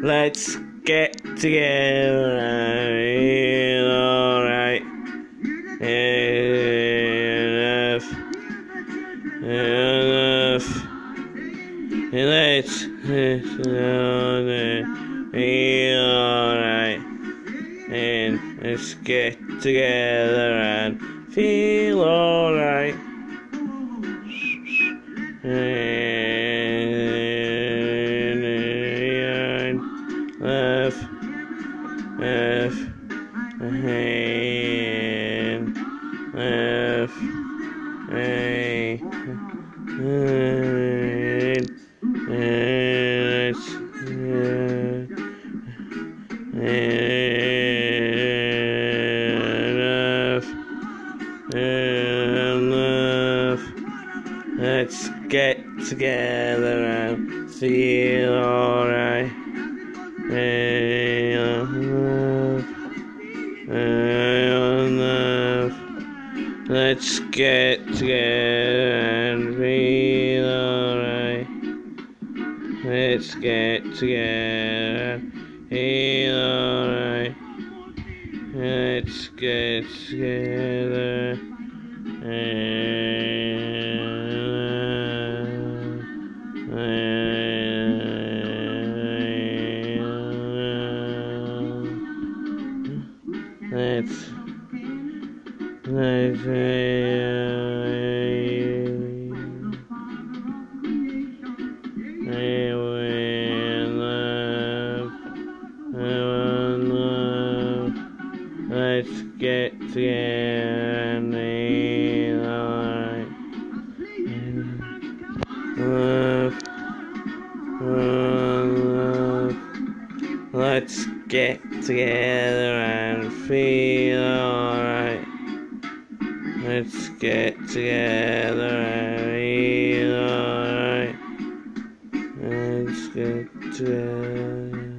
Let's get together and feel alright. Enough. Let's feel alright. And let's get together and feel alright. Let's get together and feel alright. Let's get together and feel alright. Let's get together and feel alright. Let's get together Let's get together and feel alright. Let's get together and feel alright. Let's get together and feel alright. Let's get together.